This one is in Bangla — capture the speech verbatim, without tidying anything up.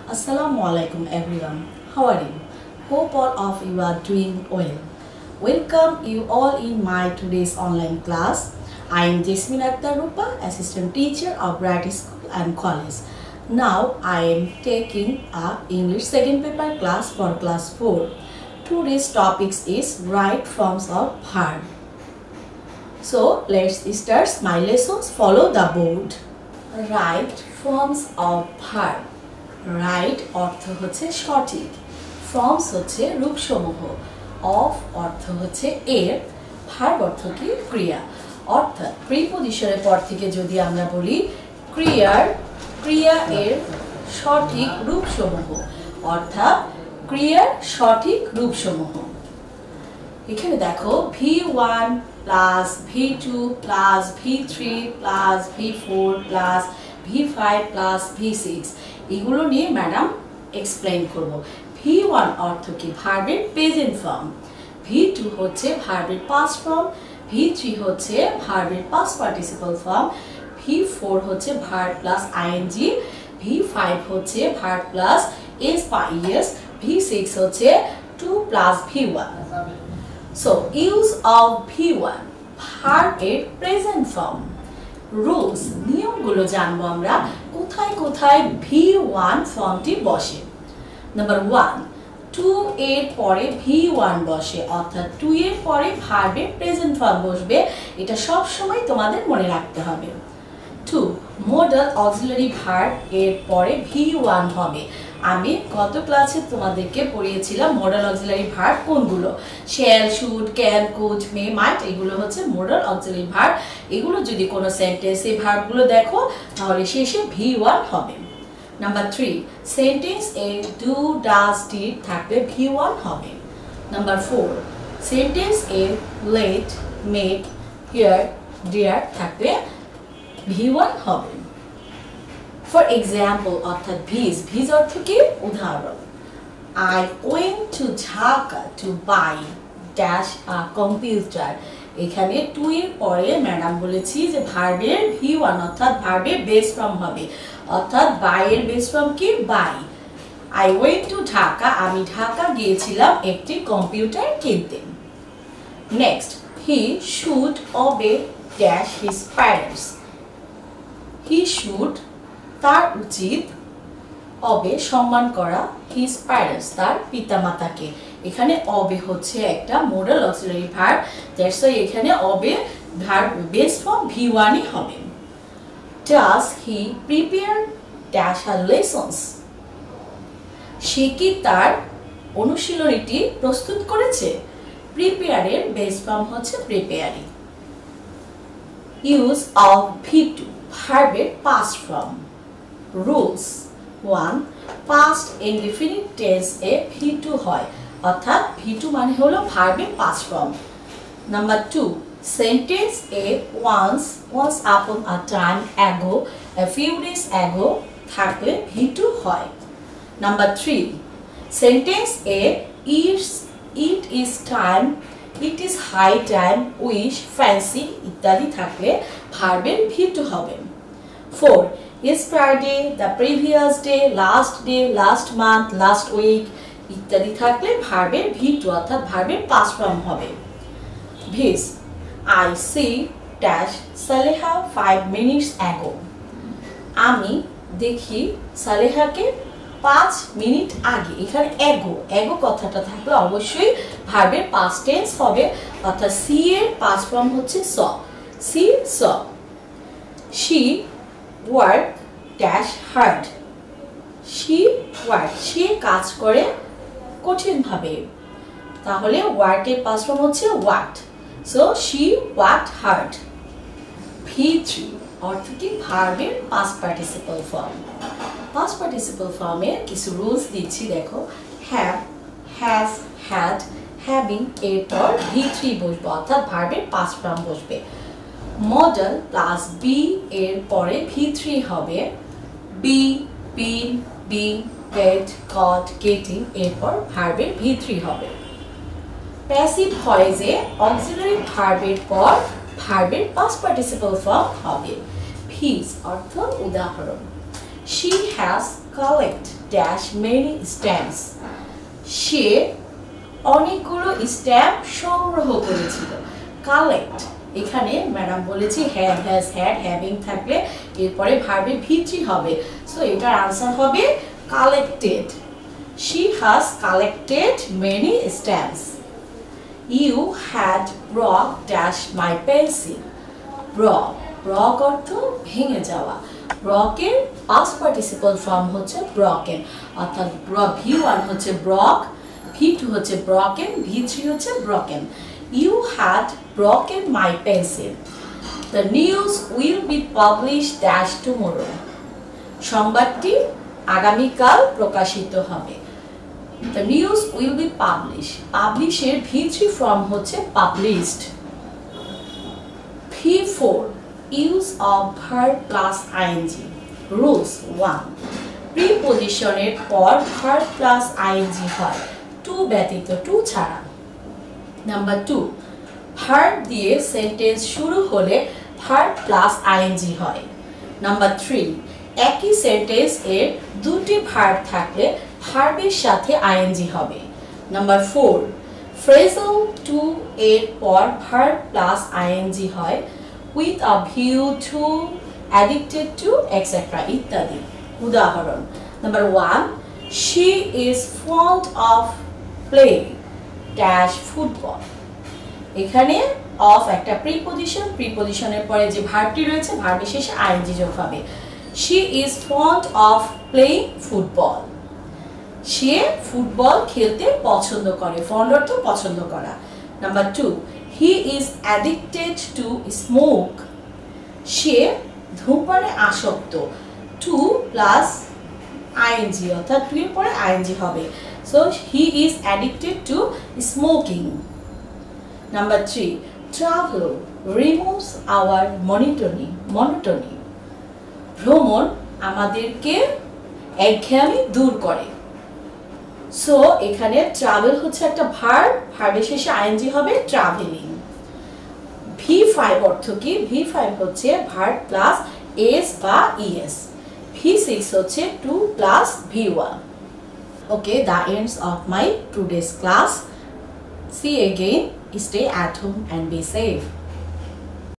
Assalamu alaikum everyone. How are you? Hope all of you are doing well. Welcome you all in my today's online class. I am Jasmine Akhtar Rupa, Assistant Teacher of Bright School and College. Now I am taking a English second paper class for class four. Today's topic is right forms of verb. So let's start my lessons. Follow the board. Right forms of verb. Right অর্থ হচ্ছে সঠিক, ফর্মস হচ্ছে রূপসমূহ, অফ অর্থ হচ্ছে এর, ভার্ব অর্থ কি ক্রিয়া। অর্থাৎ প্রিপজিশনের পর থেকে যদি আমরা বলি ক্রিয়ার ক্রিয়া এর সঠিক রূপসমূহ, অর্থাৎ ক্রিয়ার সঠিক রূপসমূহ। এখানে দেখো V one plus V two plus V three plus V four plus V five plus V six এগুলো নিয়ে ম্যাডাম এক্সপ্লেইন করব। ভি ওয়ান অর্থ কি ভার্বের প্রেজেন্ট ফর্ম, ভি টু হচ্ছে ভার্বের পাস্ট ফর্ম, ভি থ্রি হচ্ছে ভার্বের past participle form, V four হচ্ছে verb plus ING, V five হচ্ছে ভার্ব প্লাস এস বা ইএস, ভি সিক্স হচ্ছে to plus V one. So use of V one ভার্বের প্রেজেন্ট ফর্ম। রুলস নিয়মগুলো জানবো আমরা কোথায় কোথায় ভি ওয়ান ফর্মটি বসে। নাম্বার ওয়ান, টু এর পরে ভি ওয়ান বসে, অর্থাৎ টু এর পরে ভার্বের প্রেজেন্ট ফর্ম বসবে, এটা সব সময় তোমাদের মনে রাখতে হবে। টু, মডাল অক্সিলারি ভার্ব এর পরে ভি ওয়ান হবে। আমি গত ক্লাসে তোমাদেরকে পড়িয়েছিলাম মডাল অক্সিলারি ভার্ব কোনগুলো, shall, should, can, could, may, might, এগুলো হচ্ছে মডাল অক্সিলারি ভার্ব। এগুলো যদি কোনো সেন্টেন্সে ভার্বগুলো দেখো তাহলে শেষে ভি ওয়ান হবে। নাম্বার থ্রি, সেন্টেন্স এ ডু, ডাজ, ডিড থাকলে ভি ওয়ান হবে। নাম্বার ফোর, সেন্টেন্স এ লেট, মেক, হিয়ার, ডিয়ার থাকলে ভি ওয়ান হবে। ফর এক্সাম্পল অর্থাৎ ভিজ, ভিজ অর্থ কি উদাহরণ। I went to Dhaka to buy dash a computer. এখানে টু এর পরে ম্যাডাম বলেছি যে ভার্বের ভি ওয়ান অর্থাৎ ভার্বের বেস ফর্ম হবে, অর্থাৎ বাই এর বেস ফর্ম কি buy. I went to Dhaka, আমি ঢাকা গিয়েছিলাম একটি কম্পিউটার কিনতে। Next, he should obey dash his parents. He should তার উচিত, অবে সম্মান করা, হিজ প্যারেন্টস তার পিতামাতাকে। এখানে অবে হচ্ছে একটা modal auxiliary verb, that's why এখানে obey verb base form V one ই হবে। Does he prepare dash her lessons. সে কি তার অনুশীলনীটি প্রস্তুত করেছে। প্রিপেয়ারের বেস ফর্ম হচ্ছে preparing. Use of V two ভার্বের past form. Rules one, past indefinite tense এ ভি টু হয়, অর্থাৎ ভি টু মানে হলো ভার্বের past form. Number two, sentence এ once, once upon a time, ago, a few days ago থাকলে ভি টু হয়। নাম্বার থ্রি, সেন্টেন্স এ it's, it is time, it is high time, wish, fancy ইত্যাদি থাকলে ভার্বের ভি টু হবে। Four, yesterday, the previous day, last day, last month, last week ইত্যাদি থাকলে ভার্বের ভি টু অর্থাৎ ভার্বের পাস্ট ফর্ম হবে। ভিজ, I see dash Saleha five minutes ago। আমি দেখি সালেহাকে পাঁচ মিনিট আগে। এখানে এগো, এগো কথাটা থাকলে অবশ্যই ভার্বের পাস্ট টেন্স হবে, অর্থাৎ সি এর পাস্ট ফর্ম হচ্ছে saw, see saw. she work dash hard. she work, সে কাজ করে কঠিনভাবে, তাহলে ওয়ার্কের পাস্ট ফর্ম হচ্ছে worked, so she worked hard। V three অর্থ কি ভার্বের past participle form. Past participle ফর্মে কিছু রুলস দিচ্ছি দেখো। হ্যাভ, হ্যাজ, হ্যাড, হ্যাভিং এরপর ভি থ্রি বসবে, অর্থাৎ ভার্বের পাস্ট ফর্ম বসবে। মডেল প্লাস বি এর পরে ভি থ্রি হবে। Be, been, being, get, got, getting এরপর ভার্বের ভি থ্রি হবে। প্যাসিভ ভয়েসে অক্সিলারি ভার্বের পর ভার্বের পাস্ট পার্টিসিপল ফর্ম হবে। ভিজ অর্থ উদাহরণ। She has collected dash many stamps. সে অনেকগুলো স্ট্যাম্প সংগ্রহ করেছিল। কালেক্ট, এখানে ম্যাডাম বলেছি হ্যাভ, হ্যাজ, হ্যাড, হ্যাভিং থাকলে এরপরে ভার্বে ভি থ্রি হবে। সো এটার আনসার হবে collected. She has collected many stamps. You had broke dash my pencil. Broke, broke অর্থ ভেঙে যাওয়া। ব্রকের past participle form হচ্ছে broken, অর্থাৎ ভি ওয়ান হচ্ছে ব্রক, ভি টু হচ্ছে broken, ভি থ্রি হচ্ছে broken. You had broken my pencil. The news will be published dash tomorrow. সংবাদটি আগামীকাল প্রকাশিত হবে। The news will be published. Publish এর ভি থ্রি ফর্ম হচ্ছে published. V four use of verb plus ing. Rules one. প্রিপজিশনের পর verb plus ing হয় টু ব্যতীত, টু ছাড়া। নাম্বার টু, ভার্ব দিয়ে সেন্টেন্স শুরু হলে ভার্ব প্লাস আইএনজি হয়। নাম্বার থ্রি, একই সেন্টেন্স এর দুটি ভার্ব থাকলে ভার্বের সাথে আইএনজি হবে। নাম্বার ফোর, ফ্রেজাল টু এর পর ভার্ব প্লাস আইএনজি হয় with a view to, addicted to, et cetera ইত্যাদি। উদাহরণ, number one, she is fond of play dash football. এখানে অফ একটা প্রিপজিশন, প্রিপজিশনের পরে যে ভার্বটি রয়েছে ভার্বের শেষে আইএনজি যোগ হবে। She is fond of playing football. সে ফুটবল খেলতে পছন্দ করে, ফন্ড অর্থ পছন্দ করা। Number two, he is addicted to smoke. সে ধূমপানে আসক্ত, টু প্লাস আইএনজি, অর্থাৎ টু এর পরে আইএনজি হবে। So he is addicted to smoking. Number three, travel removes our monotony. Monotony. ভ্রমণ আমাদেরকে একঘেয়েমি দূর করে। সো এখানে ট্রাভেল হচ্ছে একটা ভার্ব, ভার্বের শেষে আইএনজি হবে ট্রাভেলিং। ভি ফাইভ অর্থ কি? ভি ফাইভ হচ্ছে ভার্ব প্লাস এস বা ইএস। ভি সিক্স হচ্ছে to plus V one. Okay, the ends of my today's class. See you again. Stay at home and be safe.